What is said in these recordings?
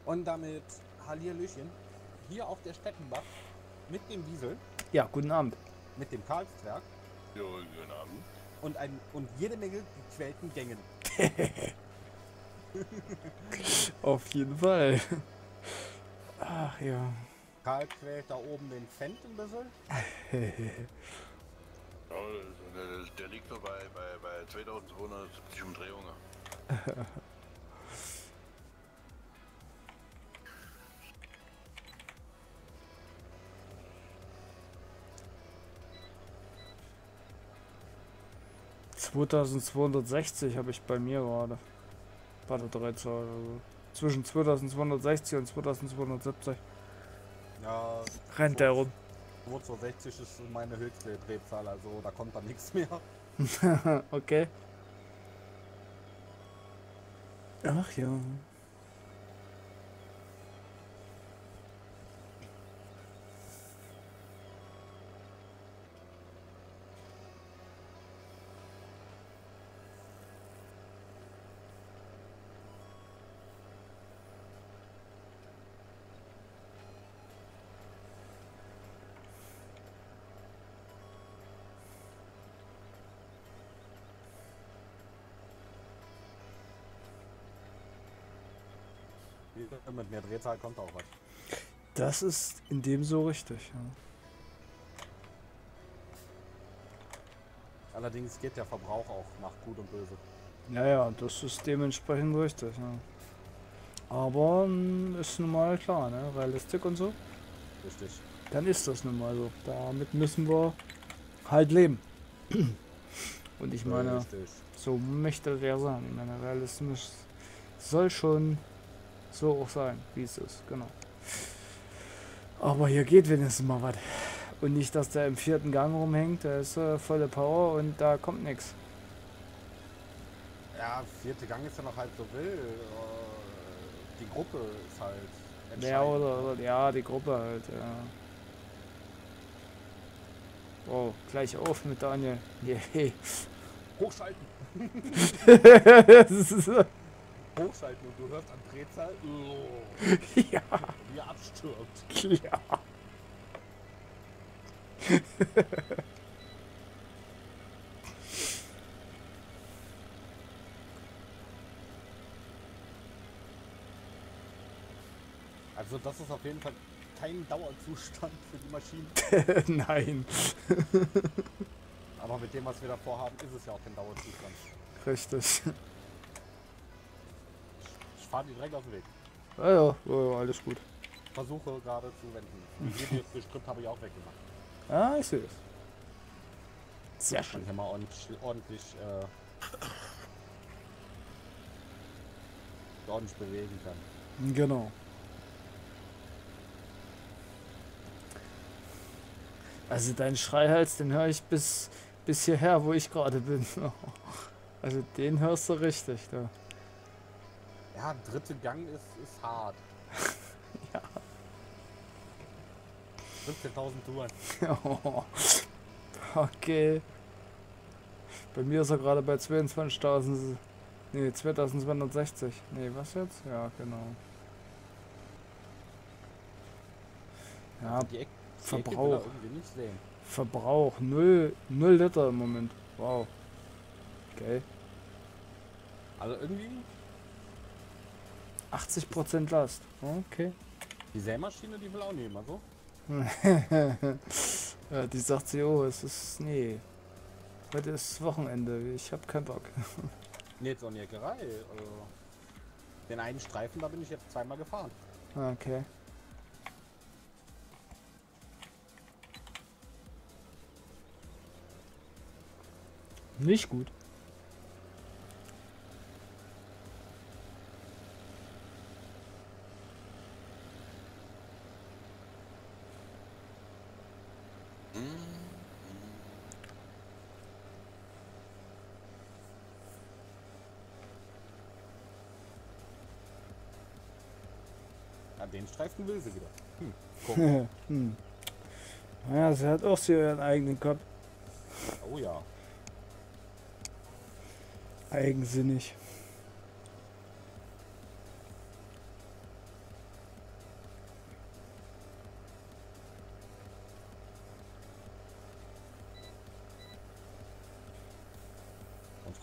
Und damit Hallihallöchen hier auf der Steppenbach mit dem Wiesel, Ja, guten Abend. mit dem Karlsberg Jo, guten Abend. und jede Menge gequälten Gängen. Auf jeden Fall. Ach ja. Karl quält da oben den Fendt ein bisschen. Ja, der liegt so bei 2270 Umdrehungen. ...2260 habe ich bei mir gerade. Bei der Drehzahl. Also zwischen 2260 und 2270 Ja, rennt der rum. 260 ist meine höchste Drehzahl, also da kommt dann nichts mehr. Okay. Ach ja. Mit mehr Drehzahl kommt auch was. Das ist in dem so richtig. Ja. Allerdings geht der Verbrauch auch nach Gut und Böse. Naja, das ist dementsprechend richtig. Ja. Aber ist nun mal klar, ne? Realistik und so. Richtig. Dann ist das nun mal so. Damit müssen wir halt leben. Und ich meine, Richtig. so möchte der sein. Ich meine, Realismus soll schon so auch sein, wie es ist, genau. Aber hier geht wenigstens mal was. Und nicht, dass der im 4. Gang rumhängt, der ist volle Power und da kommt nichts. Ja, 4. Gang ist ja noch halb so wild. Die Gruppe ist halt Ja, entscheidend. oder ja, die Gruppe halt, ja. Oh, gleich auf mit Daniel. Yeah. Hochschalten! Das ist, Hochschalten und du hörst an Drehzahl, ja, wie er abstürzt. klar. Also das ist auf jeden Fall kein Dauerzustand für die Maschinen. Nein. Aber mit dem, was wir da vorhaben, ist es ja auch kein Dauerzustand. Richtig. Ich fahre die direkt aus dem Weg. Ja, ja, ja, alles gut. Versuche gerade zu wenden. Und hier das Gestrüpp habe ich auch weggemacht. Ah, ich sehe es. Sehr Und schön. hier mal ordentlich bewegen kann. Genau. Also dein Schreihals, den höre ich bis hierher, wo ich gerade bin. Also den hörst du richtig, da. Ja, 3. Gang ist hart. Ja. 15.000 Touren. Okay. Bei mir ist er gerade bei 22.000. Nee, 2260. Nee, was jetzt? Ja, genau. Ja, Also die Ecke will er Verbrauch. irgendwie nicht sehen. Verbrauch 0 Liter im Moment. Wow. Okay. Also irgendwie, 80% Last. Okay. die Sämaschine, die will auch nicht immer so. Ja, die sagt sie, oh, es ist. Nee. Heute ist Wochenende. Ich hab keinen Bock. Nee, jetzt auch eine Jägerei. Den einen Streifen, da bin ich jetzt zweimal gefahren. Okay. Nicht gut. Ja, den Streifen will sie wieder. Guck. Ja, sie hat auch so ihren eigenen Kopf. Oh ja. Eigensinnig.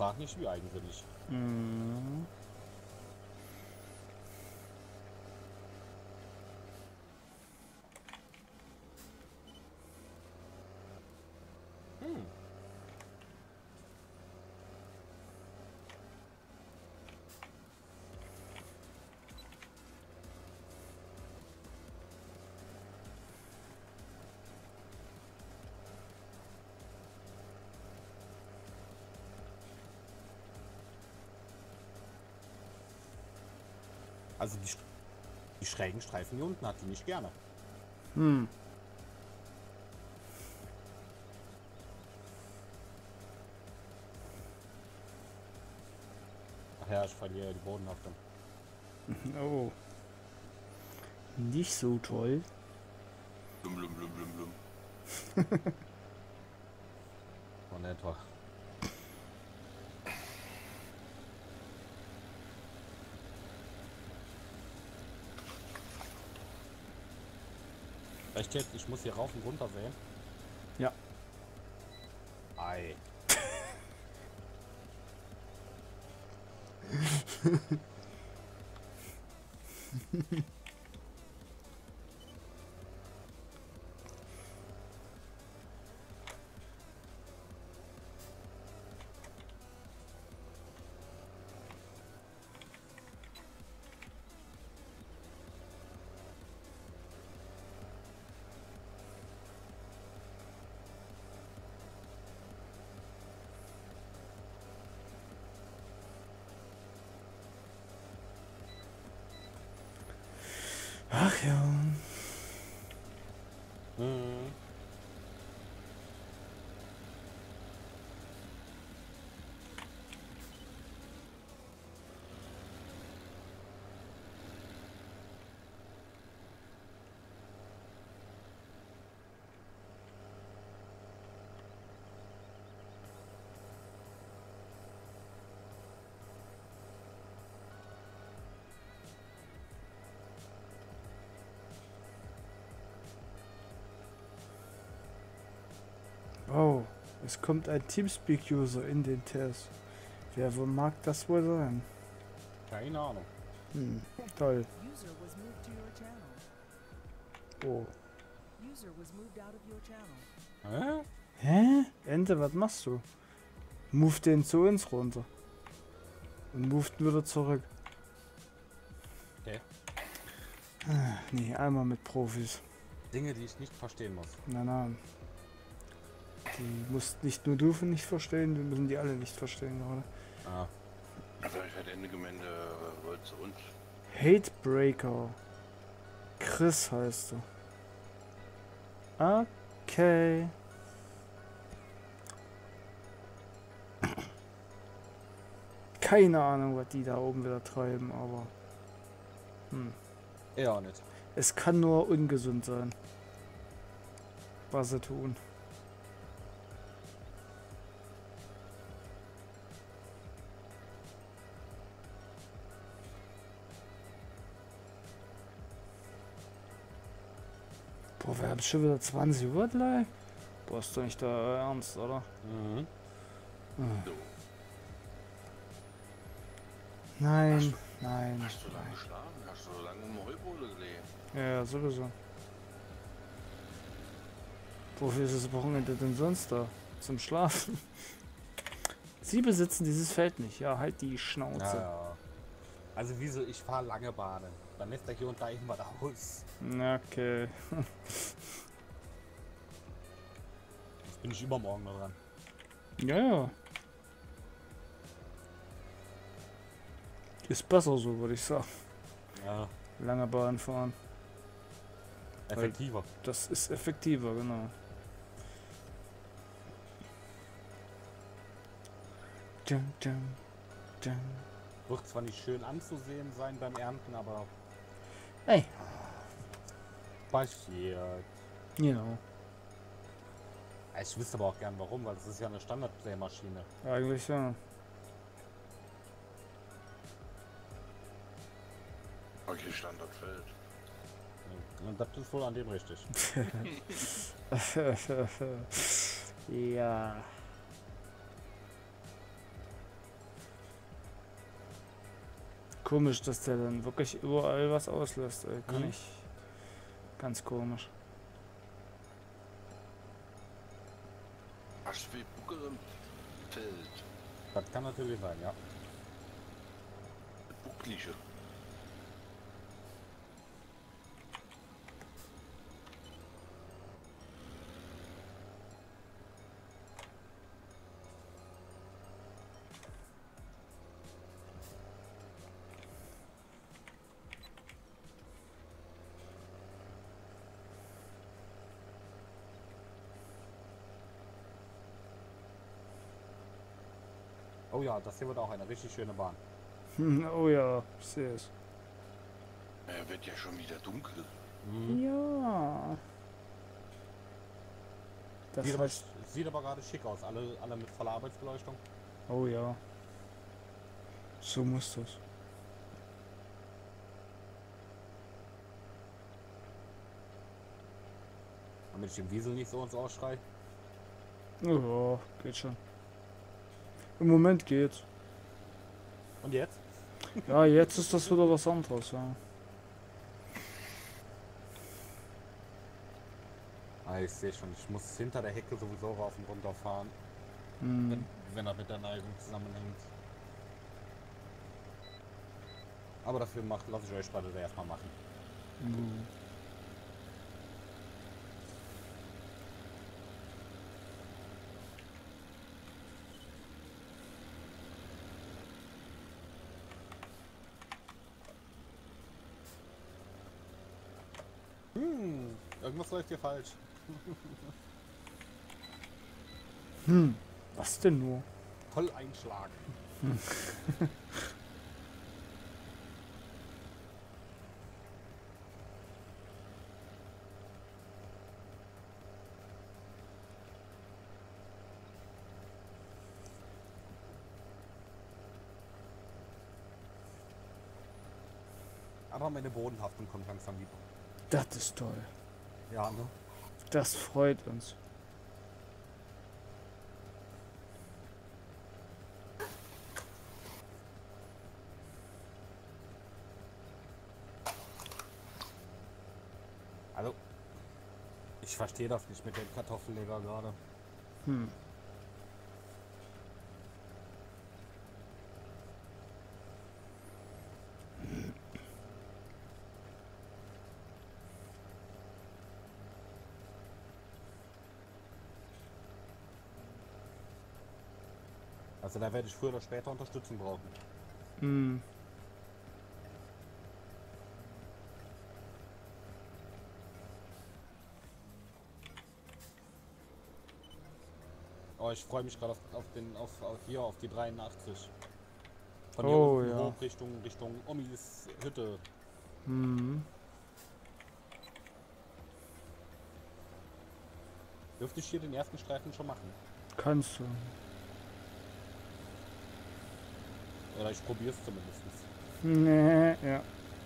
frag nicht wie eigensinnig. Mhm. Hm. Also die schrägen Streifen hier unten hat die nicht gerne. Hm. Ach ja, ich verliere die Bodenhaftung. Oh. Nicht so toll. Blum, blum, blum, blum, blum. Von etwa. Echt jetzt? Ich muss hier rauf und runter sehen? Ja. Ei. Ach ja. Mhm. Oh, es kommt ein Teamspeak-User in den Test. Wer mag das wohl sein? Keine Ahnung. Hm, toll. User was moved to your channel. Oh. User was moved out of your channel. Hä? Hä? Ente, was machst du? Move den zu uns runter. Und move den wieder zurück. Okay. Nee, einmal mit Profis. Dinge, die ich nicht verstehen muss. Nein, nein. Die musst nicht nur du nicht verstehen, wir müssen die alle nicht verstehen gerade. Ah. Also ich hatte Ende Gemeinde wollte zu uns. Hatebreaker. Chris heißt er. Okay. Keine Ahnung, was die da oben wieder treiben, aber... Ja, nicht. Es kann nur ungesund sein, was sie tun. Boah, wir haben schon wieder 20 Uhr gleich. Boah, ist doch nicht der Ernst, oder? Mhm. So. Nein, nein. Hast du lange geschlafen? Hast du so lange im Heubohle gelegen? Ja, sowieso. Wofür ist das Wochenende denn sonst da? Zum Schlafen? Sie besitzen dieses Feld nicht. Ja, halt die Schnauze. Ja, ja. Also wieso, ich fahre lange Bahnen. Dann lässt er hier und da irgendwas aus. Okay. Jetzt bin ich übermorgen noch dran. Ja, ja. Ist besser so, würde ich sagen. Ja, Lange Bahn fahren. effektiver. Das ist effektiver, genau. Dun, dun, dun. Wird zwar nicht schön anzusehen sein beim Ernten, aber Hey, passiert. genau. Ich wüsste aber auch gern warum, weil es ist ja eine Standardsämaschine. Eigentlich ja. Okay, Standardfeld. Und das ist wohl an dem richtig. Ja. komisch, dass der dann wirklich überall was auslöst. Ey. Kann Mhm. ich. Ganz komisch. Hast du wie Buckel im Feld? Das kann natürlich sein, ja. Bucklige. Oh ja, das hier wird auch eine richtig schöne Bahn. Oh ja, ich sehe es. Wird ja schon wieder dunkel. Mhm. Ja. Das Sieht, aber, heißt, sieht aber gerade schick aus, alle mit voller Arbeitsbeleuchtung. oh ja. So muss das. Damit ich den Wiesel nicht so ins Ohr schrei. Oh ja, geht schon. Im Moment geht's. Und jetzt? Ja, jetzt ist das wieder was anderes, ja. Ah, ich sehe schon, ich muss hinter der Hecke sowieso rauf und runter fahren, Hm. wenn er mit der Neigung zusammenhängt. Aber dafür lasse ich euch beide erstmal machen. Hm. Irgendwas läuft hier falsch. Was denn nur? Voll Einschlag. Aber meine Bodenhaftung kommt langsam wieder. Das ist toll. Ja, ne? Das freut uns. Also, ich verstehe das nicht mit dem Kartoffelleger gerade. Hm. Also da werde ich früher oder später Unterstützung brauchen. Hm. Oh, ich freue mich gerade auf die 83. Von hier Oh unten ja. hoch Richtung Omis Hütte. Hm. Dürfte ich hier den ersten Streifen schon machen? Kannst du. Oder ich probiere es zumindest. Nee, ja.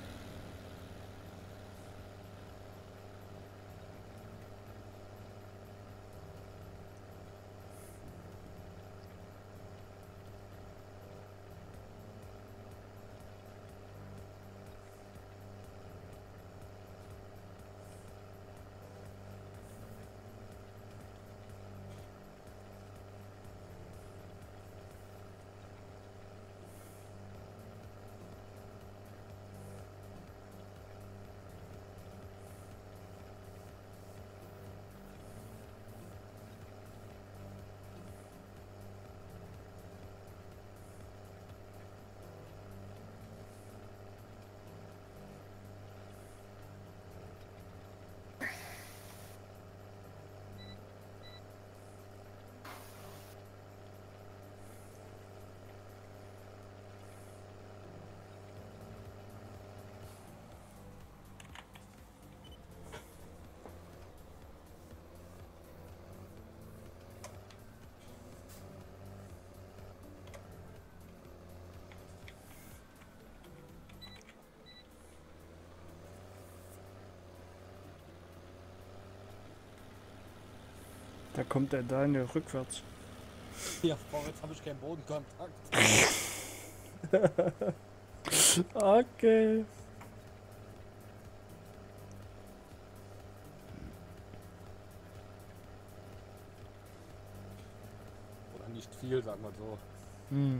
Da kommt der Daniel rückwärts. Ja, Frau, jetzt habe ich keinen Bodenkontakt. Okay. Oder nicht viel, sagen wir so. Hm.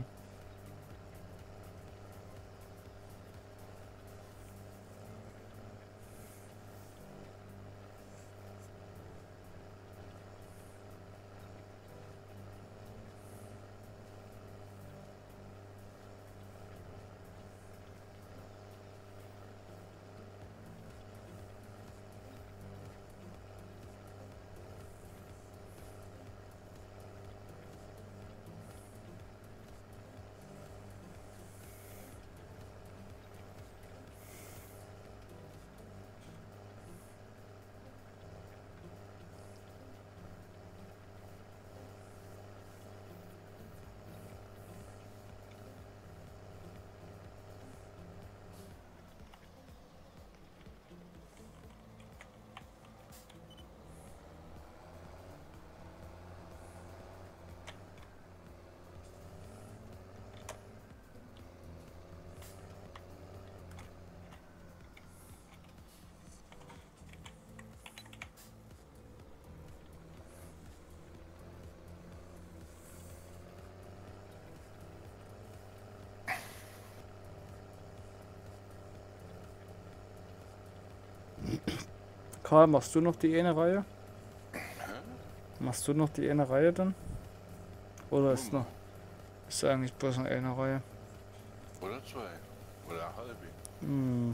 Karl, machst du noch die eine Reihe? Machst du noch die eine Reihe dann? Oder ist noch... Ist eigentlich bloß noch eine Reihe? Oder zwei. Oder halbe. Hm.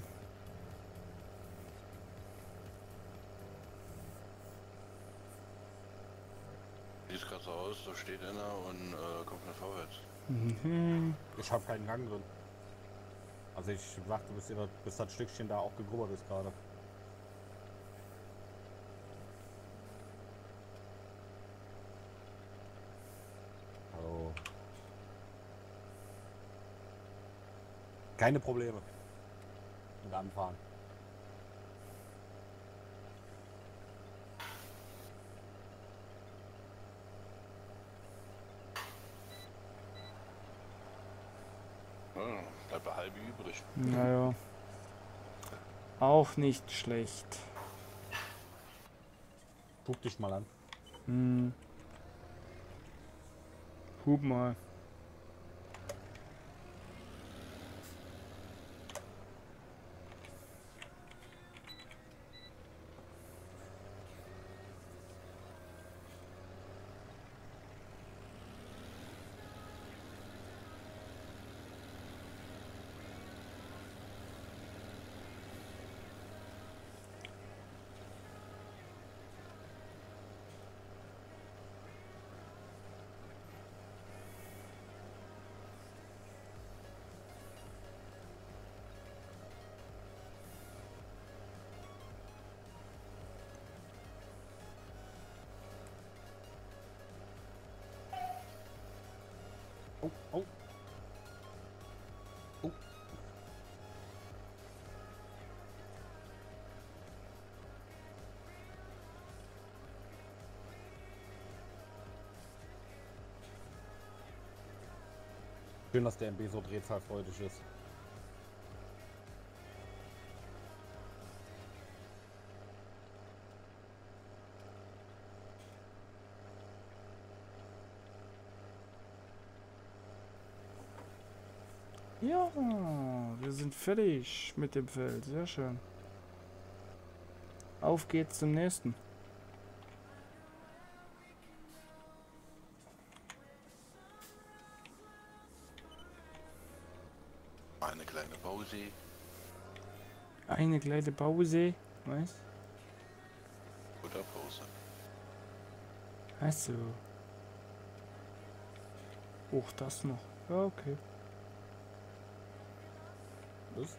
Sieht gerade so aus, da steht einer und kommt nicht vorwärts. Mhm. Ich habe keinen Gang drin. Also ich warte, bis das Stückchen da auch gegrubbert ist gerade. Oh. Keine Probleme. Mit Anfahren. Bleibt eine halbe übrig. Naja. Auch nicht schlecht. Guck dich mal an. Hm. Hub mal. Oh, oh. Oh. Schön, dass der MB so drehzahlfreudig ist. Ja, wir sind fertig mit dem Feld. Sehr schön. Auf geht's zum nächsten. Eine kleine Pause. Eine kleine Pause. Was? Oder Pause. Also. Auch das noch. Ja, okay. Was?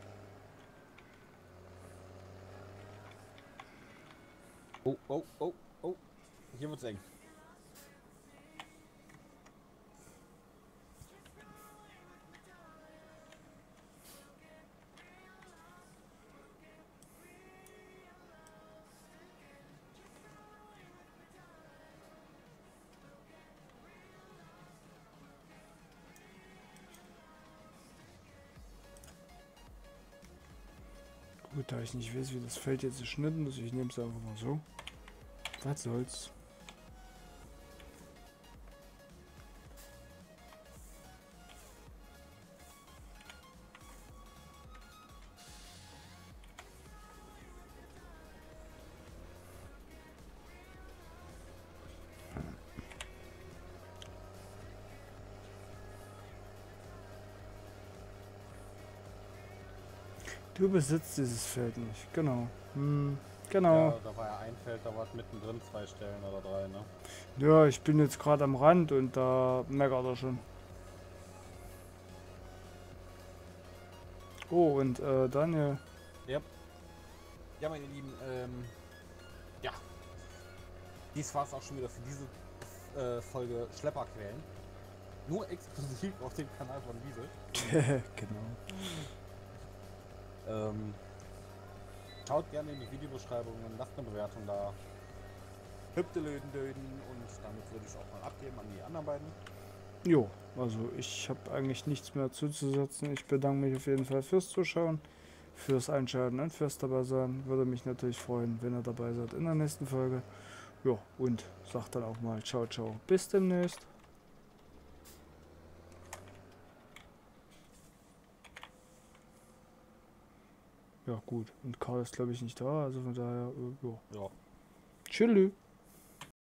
Oh, oh, oh, oh. Hier wird's eng. Gut, da ich nicht weiß, wie das Feld jetzt geschnitten ist, ich nehme es einfach mal so. Was soll's. Du besitzt dieses Feld nicht, genau. Genau. Ja, da war ja ein Feld, da war es mittendrin 2 Stellen oder 3, ne? Ja, ich bin jetzt gerade am Rand und da meckert er schon. Oh, und Daniel. Ja, meine Lieben, ja. Dies war es auch schon wieder für diese Folge Schlepperquellen. Nur exklusiv auf dem Kanal von Wiesel. Genau. Schaut gerne in die Videobeschreibungen, lasst eine Bewertung da. Hübte Löden und damit würde ich auch mal abgeben an die anderen beiden. Jo, also ich habe eigentlich nichts mehr zuzusetzen. Ich bedanke mich auf jeden Fall fürs Zuschauen, fürs Einschalten und fürs dabei sein. Würde mich natürlich freuen, wenn ihr dabei seid in der nächsten Folge. Ja, und sagt dann auch mal ciao, ciao. Bis demnächst. Ja gut, und Karl ist glaube ich nicht da, also von daher, ja. Ja. Tschüss.